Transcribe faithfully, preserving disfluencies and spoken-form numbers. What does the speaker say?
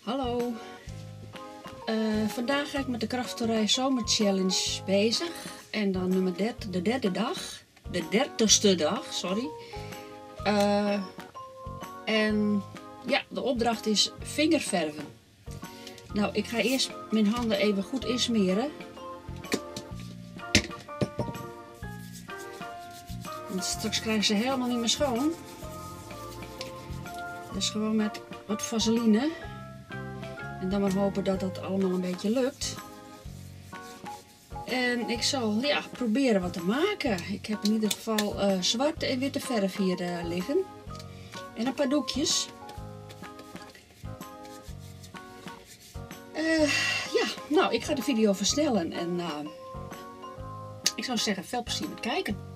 Hallo, uh, vandaag ga ik met de Krafterij Zomer Challenge bezig en dan nummer dertig, de derde dag, de dertigste dag, sorry. Uh, en ja, de opdracht is vingerverven. Nou, ik ga eerst mijn handen even goed insmeren. Want straks krijgen ze helemaal niet meer schoon. Dus gewoon met wat vaseline. En dan maar hopen dat dat allemaal een beetje lukt. En ik zal ja, proberen wat te maken. Ik heb in ieder geval uh, zwarte en witte verf hier uh, liggen. En een paar doekjes. Uh, ja, nou, ik ga de video versnellen. En uh, ik zou zeggen, veel plezier met kijken.